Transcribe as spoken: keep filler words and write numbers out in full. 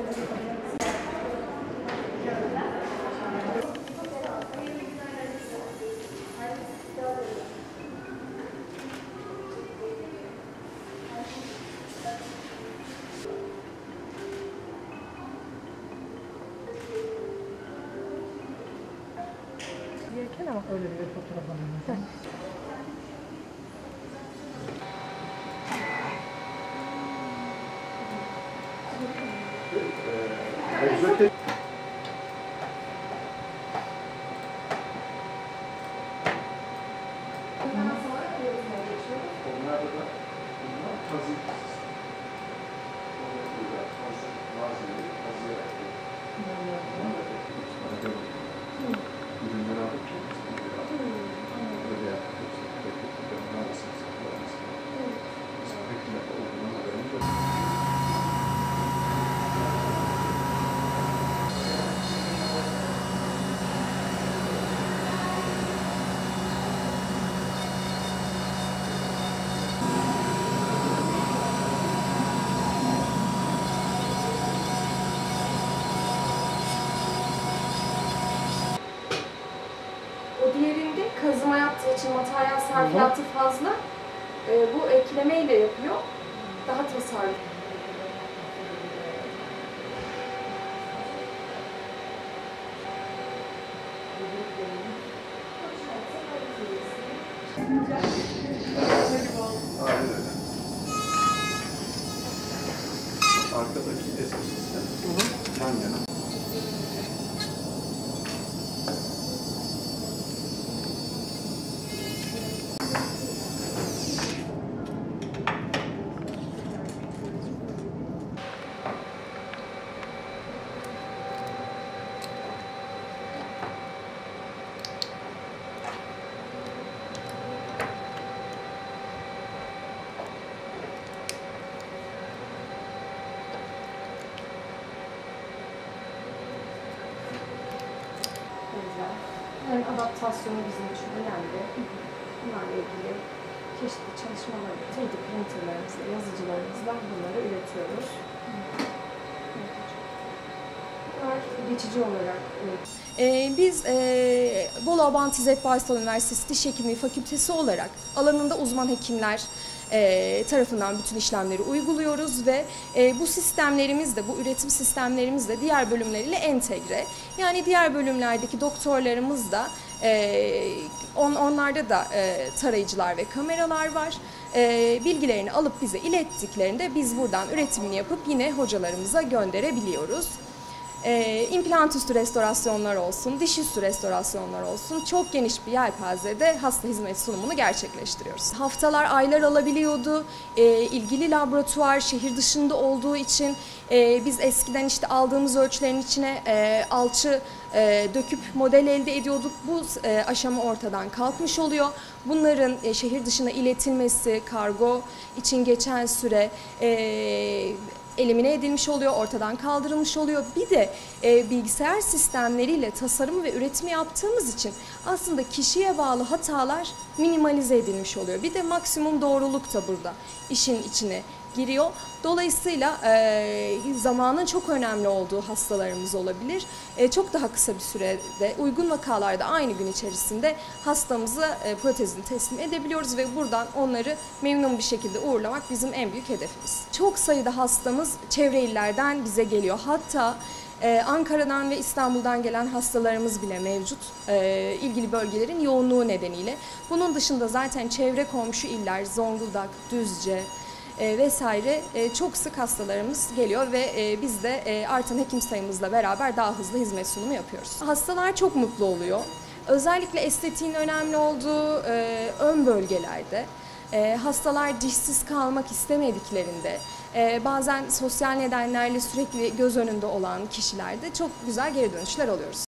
Yerken ama öyle bir fotoğraf alayım. Egzotik. Onlarda da bunlar kazı malzemeleri kazıyarak ürünleri alıp böyle yapıyoruz. Maalesef pek ne olduğundan haberimiz yok. O diğerinde kazıma yaptığı için materyal sarfiyatı fazla. E, bu eklemeyle yapıyor. Daha tasarruf. Aynen öyle. Arkadaki eski sistem yan yana. Yani adaptasyonu bizim için önemli. Bunlarla ilgili çeşitli çalışmalar, üç D printerlarımızla, yazıcılarımızla bunları üretiyoruz. Bunlar geçici olarak üretiyoruz. Ee, biz e, Bolu Abant İzzet Baysal Üniversitesi Diş Hekimliği Fakültesi olarak alanında uzman hekimler e, tarafından bütün işlemleri uyguluyoruz ve e, bu sistemlerimiz de, bu üretim sistemlerimiz de diğer bölümleriyle entegre. Yani diğer bölümlerdeki doktorlarımız da e, on, onlarda da e, tarayıcılar ve kameralar var. E, bilgilerini alıp bize ilettiklerinde biz buradan üretimini yapıp yine hocalarımıza gönderebiliyoruz. E, implant üstü restorasyonlar olsun, diş üstü restorasyonlar olsun, çok geniş bir yelpazede hasta hizmet sunumunu gerçekleştiriyoruz. Haftalar, aylar alabiliyordu. E, ilgili laboratuvar şehir dışında olduğu için e, biz eskiden işte aldığımız ölçülerin içine e, alçı e, döküp model elde ediyorduk. Bu e, aşama ortadan kalkmış oluyor. Bunların e, şehir dışına iletilmesi, kargo için geçen süre e, elimine edilmiş oluyor, ortadan kaldırılmış oluyor. Bir de e, bilgisayar sistemleriyle tasarım ve üretimi yaptığımız için aslında kişiye bağlı hatalar minimalize edilmiş oluyor. Bir de maksimum doğruluk da burada işin içine giriyor. Dolayısıyla e, zamanın çok önemli olduğu hastalarımız olabilir. E, çok daha kısa bir sürede, uygun vakalarda aynı gün içerisinde hastamıza e, protezini teslim edebiliyoruz ve buradan onları memnun bir şekilde uğurlamak bizim en büyük hedefimiz. Çok sayıda hastamız çevre illerden bize geliyor. Hatta Ee, Ankara'dan ve İstanbul'dan gelen hastalarımız bile mevcut, ee, ilgili bölgelerin yoğunluğu nedeniyle. Bunun dışında zaten çevre komşu iller, Zonguldak, Düzce e, vesaire e, çok sık hastalarımız geliyor ve e, biz de e, artan hekim sayımızla beraber daha hızlı hizmet sunumu yapıyoruz. Hastalar çok mutlu oluyor. Özellikle estetiğin önemli olduğu e, ön bölgelerde. E, hastalar dişsiz kalmak istemediklerinde, e, bazen sosyal nedenlerle sürekli göz önünde olan kişilerde çok güzel geri dönüşler alıyoruz.